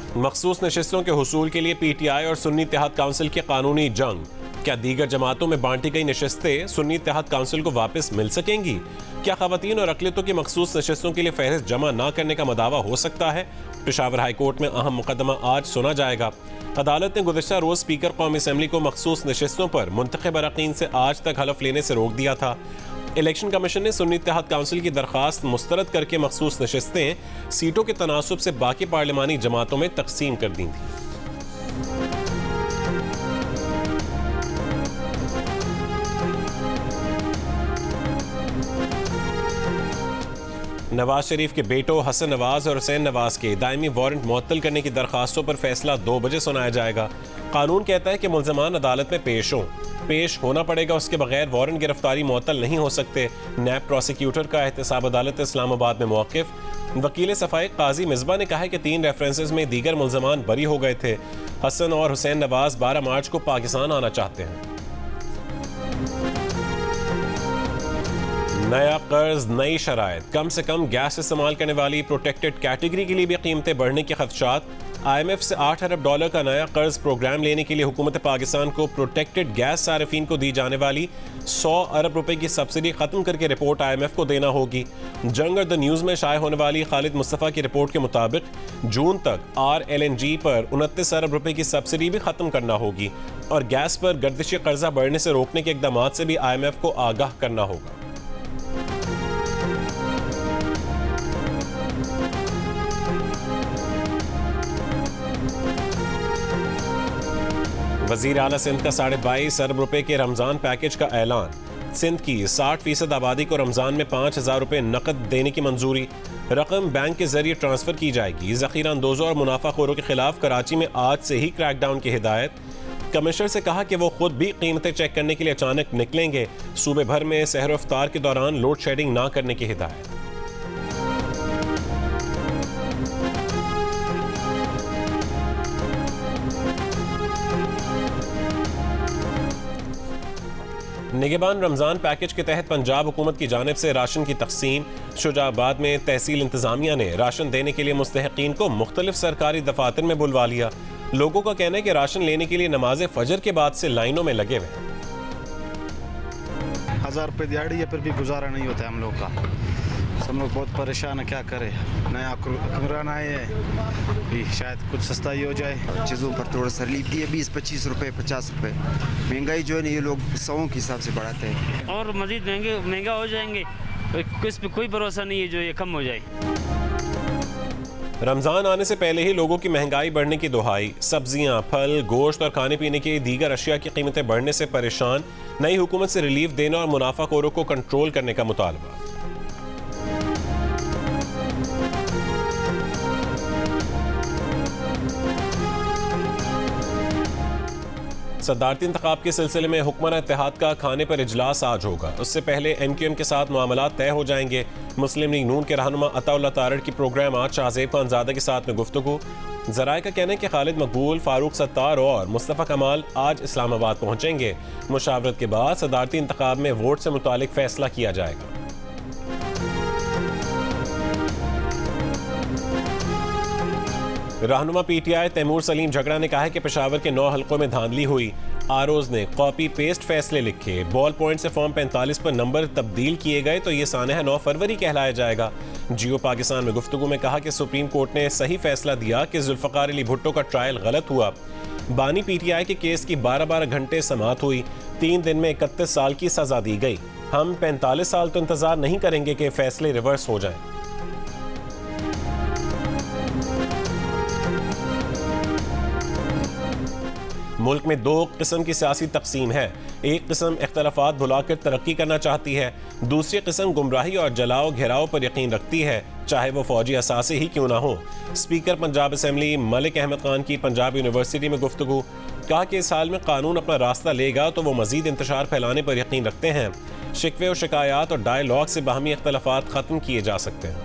मखसूस नशिस्तों के हुसूल के लिए PTI और सुन्नी इत्तेहाद काउंसिल की कानूनी जंग। क्या दीगर जमातों में बांटी गई नशिस्तें सुन्नी इत्तेहाद काउंसिल को वापस मिल सकेंगी? क्या खवातीन और अक़लियतों की मखसूस नशिस्तों के लिए फहरिस्त जमा न करने का मदावा हो सकता है? पेशावर हाई कोर्ट में अहम मुकदमा आज सुना जाएगा। अदालत ने गुज़िश्ता रोज स्पीकर कौमी असम्बली को मखसूस नशिस्तों पर मुंतखब अरकान से आज तक हलफ लेने से रोक दिया था। इलेक्शन कमीशन ने सुन्नी इत्तेहाद काउंसिल की दरख्वास्त मुस्तरद करके मखसूस नशिस्तें सीटों के तनासुब से बाकी पार्लिमानी जमातों में तकसीम कर दी थी। नवाज शरीफ के बेटों हसन नवाज और हुसैन नवाज के दायमी वारंट मुअत्तल करने की दरखास्तों पर फैसला 2 बजे सुनाया जाएगा। कानून कहता है कि मुल्ज़मान अदालत में पेश होना पड़ेगा, उसके बगैर वारंट गिरफ्तारी मुअत्तल नहीं हो सकते। नैब प्रोसिक्यूटर का एहतसाब अदालत इस्लामाबाद में मौक़िफ़। वकील सफ़ाई काजी मिसबा ने कहा है कि 3 रेफरेंसेस में दीगर मुल्ज़मान बरी हो गए थे। हसन और हुसैन नवाज 12 मार्च को पाकिस्तान आना चाहते हैं। नया कर्ज, नई शराइत। कम से कम गैस इस्तेमाल करने वाली प्रोटेक्टेड कैटेगरी के लिए भी कीमतें बढ़ने के खदशात। IMF से $8 अरब का नया कर्ज प्रोग्राम लेने के लिए हुकूमत पाकिस्तान को प्रोटेक्टेड गैस सारिफीन को दी जाने वाली 100 अरब रुपए की सब्सिडी खत्म करके रिपोर्ट IMF को देना होगी। जंग और द न्यूज़ में शाये होने वाली खालिद मुस्तफ़ा की रिपोर्ट के मुताबिक जून तक RLNG पर 29 अरब रुपए की सब्सिडी भी खत्म करना होगी और गैस पर गर्दिशी कर्जा बढ़ने से रोकने के इक़दाम से भी IMF को आगाह करना होगा। वज़ीर आला सिंध का 22.5 अरब रुपए के रमज़ान पैकेज का ऐलान। सिंध की 60% आबादी को रमज़ान में 5,000 रुपए नकद देने की मंजूरी। रकम बैंक के जरिए ट्रांसफ़र की जाएगी। ज़ख़ीरा अंदोज़ों और मुनाफाखोरों के खिलाफ कराची में आज से ही क्रैकडाउन की हिदायत। कमिश्नर से कहा कि वो खुद भी कीमतें चेक करने के लिए अचानक निकलेंगे। सूबे भर में सहर इफ्तार के दौरान लोड शेडिंग ना करने की हिदायत। निगहबान रमज़ान पैकेज के तहत पंजाब हुकूमत की जानिब से राशन की तकसीम। शुजाबाद में तहसील इंतजामिया ने राशन देने के लिए मुस्तहिकीन को मुख्तलिफ सरकारी दफातर में बुलवा लिया। लोगों का कहना है कि राशन लेने के लिए नमाज फजर के बाद से लाइनों में लगे हुए। 1000 रुपये दिहाड़ी है, फिर भी गुजारा नहीं होता है हम लोग का। हम लोग बहुत परेशान है, क्या करें। नया हुक्मरान आए हैं, भी शायद कुछ सस्ताई हो जाए। चीज़ों पर थोड़ा सा रिलीफ दिए, 20-25 रुपये 50 रुपये। महंगाई जो है ना ये लोग 100 के हिसाब से बढ़ाते हैं और मज़ीद महंगा हो जाएंगे। इस पर कोई भरोसा नहीं है जो ये कम हो जाए। रमज़ान आने से पहले ही लोगों की महंगाई बढ़ने की दुहाई। सब्जियां, फल, गोश्त और खाने पीने की दीगर अशिया की कीमतें बढ़ने से परेशान। नई हुकूमत से रिलीफ देने और मुनाफाखोरों को कंट्रोल करने का मुतालबा। सदारती इंतखाब के सिलसिले में हुक्मरान इत्तेहाद का खाने पर इजलास आज होगा। उससे पहले MQM के साथ मामलात तय हो जाएंगे। मुस्लिम लीग नून के रहनुमा अताउल्लाह तारड़ की प्रोग्राम आज शाहज़ेब खानज़ादा के साथ में गुफ्तगू। ज़राए का कहना है कि खालिद मकबूल, फारूक सत्तार और मुस्तफ़ा कमाल आज इस्लामाबाद पहुंचेंगे। मुशावरत के बाद सदारती इंतखाब में वोट से मुतालिक फैसला किया जाएगा। रहनुमा PTI तैमूर सलीम झगड़ा ने कहा है कि पेशावर के 9 हलकों में धांधली हुई। आरोज ने कॉपी पेस्ट फैसले लिखे। बॉल पॉइंट से फॉर्म 45 पर नंबर तब्दील किए गए तो ये सानह 9 फरवरी कहलाया जाएगा। जियो पाकिस्तान में गुफ्तगू में कहा कि सुप्रीम कोर्ट ने सही फैसला दिया कि जुल्फ़कार अली भुट्टो का ट्रायल गलत हुआ। बानी PTI के केस की 12-12 घंटे समाअत हुई। 3 दिन में 31 साल की सजा दी गई। हम 45 साल तो इंतजार नहीं करेंगे कि फैसले रिवर्स हो जाएं। मुल्क में 2 किस्म की सियासी तकसीम है। एक किस्म इख्तलाफात भुलाकर तरक्की करना चाहती है, दूसरी किस्म गुमराही और जलाओ घेराव पर यकीन रखती है, चाहे वो फौजी असासे ही क्यों ना हो। स्पीकर पंजाब असम्बली मलिक अहमद खान की पंजाब यूनिवर्सिटी में गुफ्तगू। कहा कि इस हाल में कानून अपना रास्ता लेगा तो वो मजीद इंतशार फैलाने पर यकीन रखते हैं। शिकवे और शिकायत और डायलॉग से बाहमी इख्तलाफात ख़त्म किए जा सकते हैं।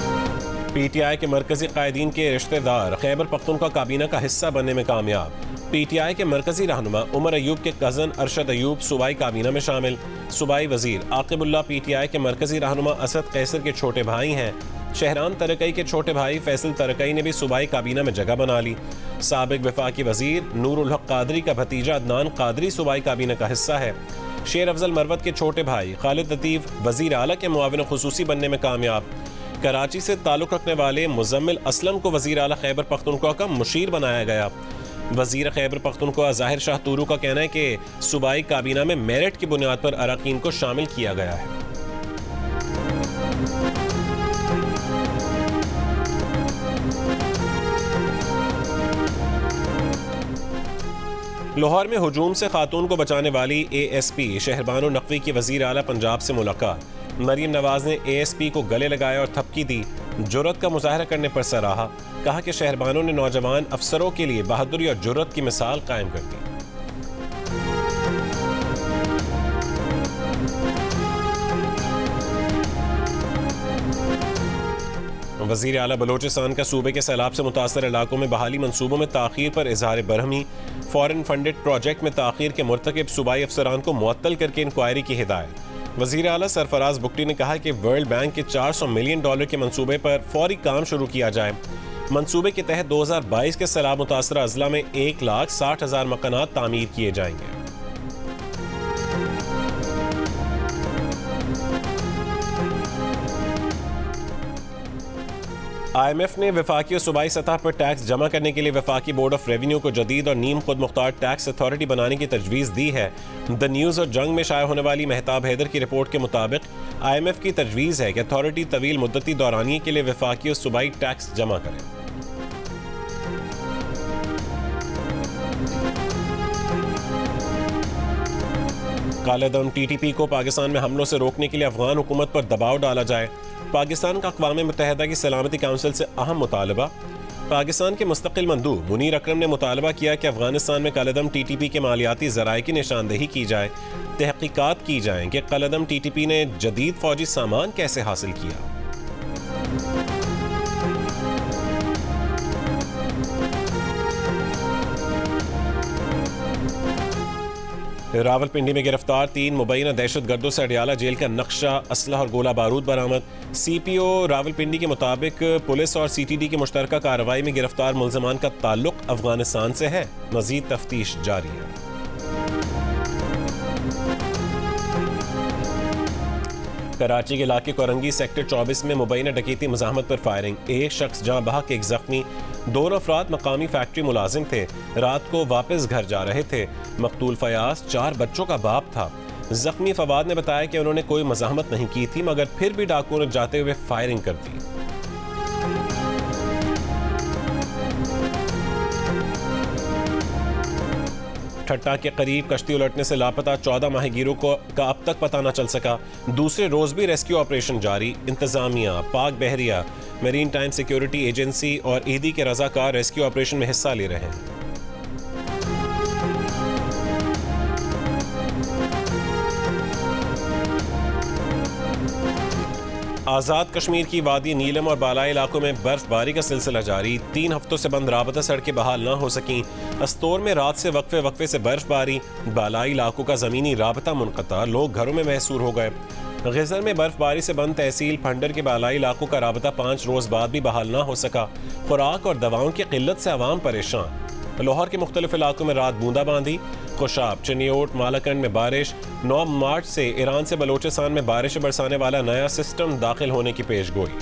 PTI के मरकजी कायदीन के रिश्तेदार खैबर पख्तूनख्वा काबीना का हिस्सा बनने में कामयाब। PTI के मरकजी रहनुमा उमर अयूब के कज़न अरशद अयूब सूबाई काबीना में शामिल। सूबाई वजीर आकिबुल्ला PTI के मरकजी रहनुमा असद कैसर के छोटे भाई हैं। शहरान तरकई के छोटे भाई फैसल तरकई ने भी सूबाई काबीना में जगह बना ली। साबिक वफाकी वजीर नूरुल हक कादरी का भतीजा अदनान कादरी सूबाई काबीना का हिस्सा है। शेर अफजल मरवत के छोटे भाई खालिद लतीफ़ वजीर आला के मुआविन खुसूसी बनने में कामयाब। कराची से ताल्लुक़ रखने वाले मुजम्मिल असलम को वजीर आला खैबर पख्तूनख्वा का मुशीर बनाया गया। वजीर खैबर पख्तूनख्वा ज़ाहिर शाह तूरू का कहना है कि सूबाई काबीना में मेरिट की बुनियाद पर अरकान को शामिल किया गया है। लाहौर में हुजूम से खातून को बचाने वाली ASP शहरबानो नकवी की वजीर आला पंजाब से मुलाकात। मरीम नवाज ने ASP को गले लगाया और थपकी दी। जुर्रत का मुजाहरा करने पर सराहा। कहा कि शहरबानों ने नौजवान अफसरों के लिए बहादुरी और जुर्रत की मिसाल कायम कर दी। वज़ीर आला बलोचिस्तान का सूबे के सैलाब से मुतासर इलाकों में बहाली मंसूबों में ताख़ीर पर इजहार बरहमी। फॉरेन फंडेड प्रोजेक्ट में ताख़ीर के मुर्तकिब सूबाई अफसरान को मुअत्तल करके इंक्वायरी की हिदायत। वज़ीर आला सरफराज बुगटी ने कहा कि वर्ल्ड बैंक के $400 मिलियन के मंसूबे पर फौरी काम शुरू किया जाए। मंसूबे के तहत 2022 के सैलाब मुतासर अजला में 1,60,000 मकानात तामीर किए जाएंगे। IMF ने वफाकी और सूबाई सतह पर टैक्स जमा करने के लिए वफाकी बोर्ड ऑफ रेवेन्यू को जदीद और नीम खुद मुख्तार टैक्स अथॉरिटी बनाने की तजवीज़ दी है। द न्यूज़ और जंग में शाया होने वाली मेहताब हैदर की रिपोर्ट के मुताबिक IMF की तजवीज़ है कि अथॉरिटी तवील मुद्दती दौरानिये के लिए वफाकी और सूबाई टैक्स जमा करे। कालेदम TTP को पाकिस्तान में हमलों से रोकने के लिए अफगान हुकूमत पर दबाव डाला जाए। पाकिस्तान का अक़वाम मुत्तहिदा की सलामती काउंसिल से अहम मुतालबा। पाकिस्तान के मुस्तकिल मंदूब मुनीर अकरम ने मुतालबा किया कि अफगानिस्तान में कालेदम TTP के मालियाती ज़राए की निशानदेही की जाए। तहक़ीक़ात की जाएँ कि कालेदम TTP ने जदीद फ़ौजी सामान कैसे हासिल किया। रावलपिंडी में गिरफ्तार 3 मुबैना दहशतगर्दों से अडियाला जेल का नक्शा, असलहा और गोला बारूद बरामद। CPO रावलपिंडी के मुताबिक पुलिस और CTD की मुश्तरका कार्रवाई में गिरफ्तार मुल्ज़मान का ताल्लुक अफगानिस्तान से है। मज़ीद तफ्तीश जारी है। कराची के इलाके कोरंगी सेक्टर 24 में मुबैना डकैती मज़ाहमत पर फायरिंग। एक शख्स जहां बहक, एक जख्मी। 2 अफराद मकामी फैक्ट्री मुलाजिम थे। रात को वापस घर जा रहे थे। मकतूल फयाज 4 बच्चों का बाप था। जख्मी फवाद ने बताया कि उन्होंने कोई मज़ाहमत नहीं की थी, मगर फिर भी डाकुओं ने जाते हुए फायरिंग कर दी। ठट्टा के करीब कश्ती उलटने से लापता 14 माहीगीरों का अब तक पता न चल सका। दूसरे रोज भी रेस्क्यू ऑपरेशन जारी। इंतजामिया, पाक बहरिया, मेरीन टाइम सिक्योरिटी एजेंसी और ईदी के रजाकार रेस्क्यू ऑपरेशन में हिस्सा ले रहे हैं। आज़ाद कश्मीर की वादी नीलम और बालाई इलाकों में बर्फबारी का सिलसिला जारी। 3 हफ्तों से बंद राबता सड़कें बहाल ना हो सकीं। अस्तोर में रात से वक्फे से बर्फबारी। बालाई इलाकों का ज़मीनी राबता मुनक़ता, लोग घरों में महसूर हो गए। ग़िज़र में बर्फबारी से बंद तहसील फंडर के बालाई इलाकों का राबता 5 रोज़ बाद भी बहाल ना हो सका। खुराक और दवाओं की किल्लत से आवाम परेशान। लाहौर के मुख्तलिफ इलाकों में रात बूंदाबांदी। खुशाब, चनियोट, मालाकंड में बारिश। 9 मार्च से ईरान से बलोचिस्तान में बारिश बरसाने वाला नया सिस्टम दाखिल होने की पेशगोई।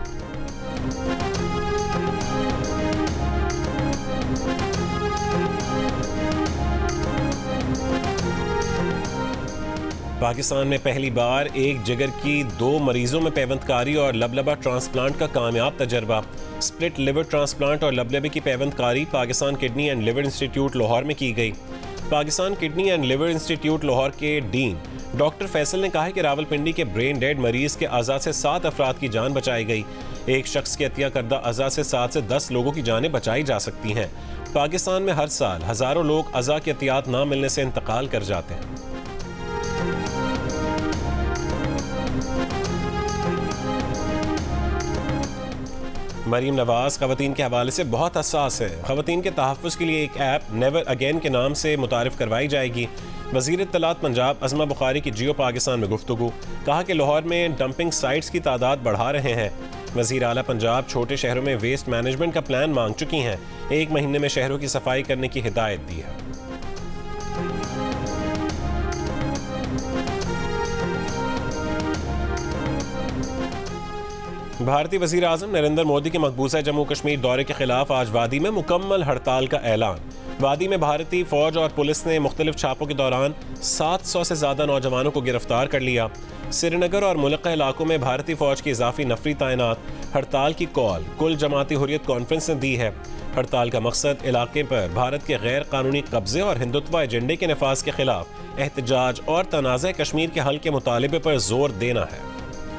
पाकिस्तान में पहली बार एक जिगर की 2 मरीजों में पैवंदकारी और लबलबा ट्रांसप्लांट का कामयाब तजर्बा। स्प्लिट लिवर ट्रांसप्लांट और लबलबे की पैवंदकारी Pakistan kidney and liver institute Lahore में की गई। Pakistan kidney and liver institute Lahore के डीन डॉक्टर फैसल ने कहा है कि रावलपिंडी के ब्रेन डेड मरीज के अज़ा से 7 अफराद की जान बचाई गई। एक शख्स के अतिया करदा अज़ा से 7 से 10 लोगों की जानें बचाई जा सकती हैं। पाकिस्तान में हर साल हज़ारों लोग अज़ा की एहतियात ना मिलने से इंतकाल कर जाते हैं। मरीम नवाज खवातीन के हवाले से बहुत हसास है। खवातीन के तहफ़्फ़ुज़ के लिए एक ऐप नेवर अगेन के नाम से मुतारिफ करवाई जाएगी। वज़ीर इत्तलात पंजाब अज़मा बुखारी की जियो पाकिस्तान में गुफ्तगू, कहा कि लाहौर में डंपिंग साइट्स की तादाद बढ़ा रहे हैं। वज़ीर आला पंजाब छोटे शहरों में वेस्ट मैनेजमेंट का प्लान मांग चुकी हैं। 1 महीने में शहरों की सफाई करने की हिदायत दी है। भारतीय वज़ीर आज़म नरेंद्र मोदी के मकबूजा जम्मू कश्मीर दौरे के खिलाफ आज वादी में मुकम्मल हड़ताल का ऐलान। वादी में भारतीय फौज और पुलिस ने मुख्तलिफ छापों के दौरान 700 से ज़्यादा नौजवानों को गिरफ्तार कर लिया। श्रीनगर और मुल्का इलाकों में भारतीय फौज की इजाफी नफरी तैनात। हड़ताल की कॉल कुल जमाती हुर्रियत कॉन्फ्रेंस ने दी है। हड़ताल का मकसद इलाके पर भारत के गैर कानूनी कब्जे और हिंदुत्व एजेंडे के नफाज के खिलाफ एहतजाज और तनाज़ा कश्मीर के हल के मुतालिबे पर जोर देना है।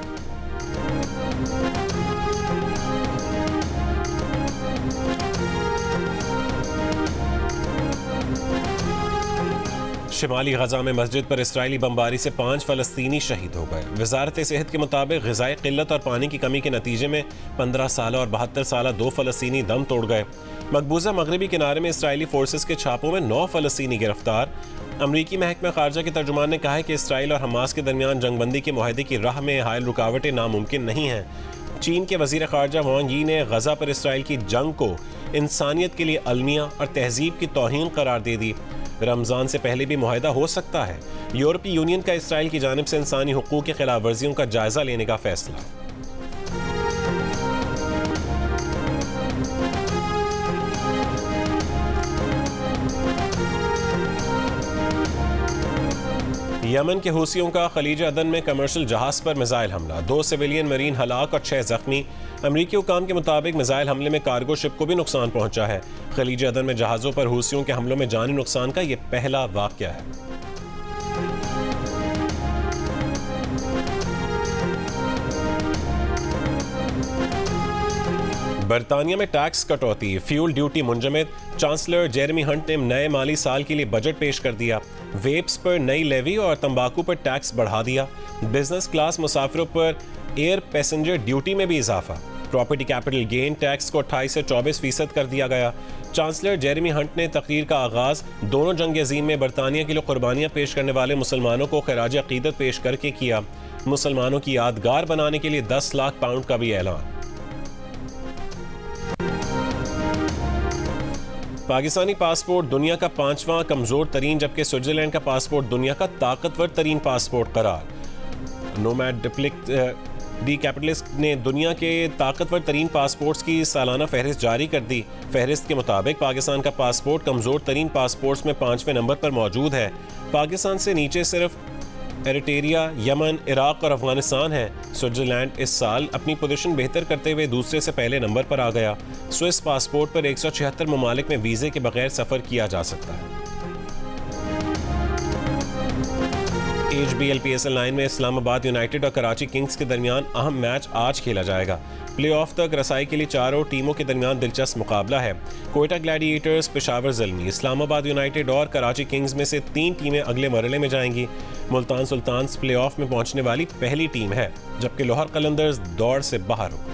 शिमाली गजा में मस्जिद पर इसराइली बमबारी से 5 फ़लस्तीनी शहीद हो गए। वजारत सेहत के मुताबिक ग़िज़ाई क़िल्लत और पानी की कमी के नतीजे में 15 साल और 72 साल 2 फ़लस्तीनी दम तोड़ गए। मकबूजा मगरबी किनारे में इसराइली फोर्सेस के छापों में 9 फ़लस्तीनी गिरफ्तार। अमरीकी महकमा खारजा के तर्जुमान ने कहा है कि इसराइल और हमास के दरमियान जंगबंदी के मुआहदे की राह में हायल रुकावटें नामुमकिन नहीं हैं। चीन के वज़ीर खारजा वांग यी ने गजा पर इसराइल की जंग को इंसानियत के लिए अलमिया और तहजीब की तौहीन करार दे दी। रमज़ान से पहले भी मुआहदा हो सकता है। यूरोपीय यूनियन का इसराइल की जानिब से इंसानी हुकूक की खिलाफ वर्जियों का जायजा लेने का फैसला। यमन के हूसियों का खलीज अदन में कमर्शियल जहाज पर मिसाइल हमला, 2 सिविलियन मरीन हलाक और 6 जख्मी। अमरीकी हुकाम के मुताबिक मिसाइल हमले में कार्गो शिप को भी नुकसान पहुंचा है। खलीज अदन में जहाज़ों पर हूसियों के हमलों में जानी नुकसान का यह पहला वाक़या है। बरतानिया में टैक्स कटौती, फ्यूल ड्यूटी मुंजमद। चांसलर जेरेमी हंट ने नए माली साल के लिए बजट पेश कर दिया। वेप्स पर नई लेवी और तंबाकू पर टैक्स बढ़ा दिया। बिजनेस क्लास मुसाफिरों पर एयर पैसेंजर ड्यूटी में भी इजाफा। प्रॉपर्टी कैपिटल गेन टैक्स को 28 से 24% कर दिया गया। चांसलर जेरेमी हंट ने तकरीर का आगाज दोनों जंग अज़ीम में बरतानिया के लिए कुर्बानियां पेश करने वाले मुसलमानों को खिराज अकीदत पेश करके किया। मुसलमानों की यादगार बनाने के लिए 10 लाख पाउंड का भी ऐलान। पाकिस्तानी पासपोर्ट दुनिया का 5वां कमजोर तरीन, जबकि स्विट्जरलैंड का पासपोर्ट दुनिया का ताकतवर तरीन पासपोर्ट करार। नोमैड दी कैपिटलिस्ट ने दुनिया के ताकतवर तरीन पासपोर्ट्स की सालाना फहरिस्त जारी कर दी। फहरिस्त के मुताबिक पाकिस्तान का पासपोर्ट कमजोर तरीन पासपोर्ट्स में 5वें नंबर पर मौजूद है। पाकिस्तान से नीचे सिर्फ एरिट्रिया, यमन, इराक और अफगानिस्तान है। स्विट्जरलैंड इस साल अपनी पोजीशन बेहतर करते हुए दूसरे से पहले नंबर पर आ गया। स्विस पासपोर्ट पर 176 ममालिक में वीज़े के बगैर सफ़र किया जा सकता है। HBL PSL 9 में इस्लामाबाद यूनाइटेड और कराची किंग्स के दरमियान अहम मैच आज खेला जाएगा। प्लेऑफ तक रसाई के लिए चारों टीमों के दरमियान दिलचस्प मुकाबला है। कोयटा ग्लैडिएटर्स, पेशावर ज़ल्मी, इस्लामाबाद यूनाइटेड और कराची किंग्स में से 3 टीमें अगले मरहले में जाएंगी। मुल्तान सुल्तान्स प्लेऑफ में पहुंचने वाली पहली टीम है, जबकि लाहौर कलंदर्स दौड़ से बाहर हो।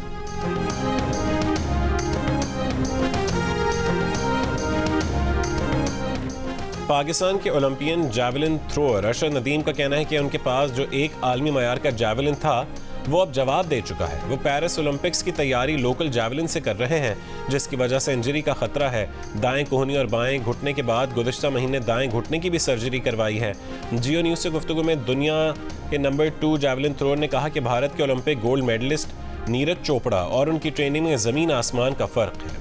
पाकिस्तान के Olympian javelin thrower Arshad Nadeem का कहना है कि उनके पास जो एक आलमी मयार का जैवलिन था वो अब जवाब दे चुका है। वो पेरिस ओलंपिक्स की तैयारी लोकल जैवलिन से कर रहे हैं, जिसकी वजह से इंजरी का खतरा है। दाएं कोहनी और बाएं घुटने के बाद गुज़िश्ता महीने दाएं घुटने की भी सर्जरी करवाई है। जियो न्यूज़ से गुफ्तगू में दुनिया के नंबर 2 जैवलिन थ्रोअर ने कहा कि भारत के Olympic gold medallist Neeraj Chopra और उनकी ट्रेनिंग में ज़मीन आसमान का फ़र्क है।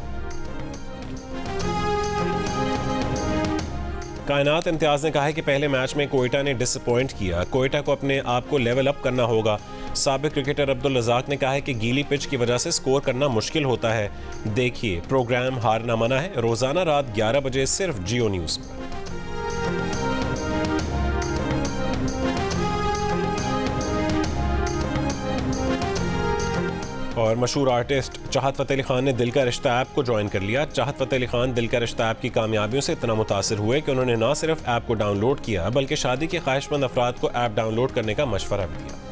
कायनात इम्तियाज़ ने कहा है कि पहले मैच में कोयटा ने डिसअपॉइंट किया। कोयटा को अपने आप को लेवल अप करना होगा। साबिक क्रिकेटर अब्दुल रज़ाक ने कहा है कि गीली पिच की वजह से स्कोर करना मुश्किल होता है। देखिए प्रोग्राम हार ना मना है, रोज़ाना रात 11 बजे सिर्फ जियो न्यूज़ पर। और मशहूर आर्टिस्ट चाहत फ़तेह अली खान ने दिल का रिश्ता ऐप को ज्वाइन कर लिया। चाहत फ़तेह अली खान दिल का रिश्ता ऐप की कामयाबियों से इतना मुतासिर हुए कि उन्होंने न सिर्फ ऐप को डाउनलोड किया बल्कि शादी के ख्वाहिशमंद अफराद को ऐप डाउनलोड करने का मशवरा भी दिया।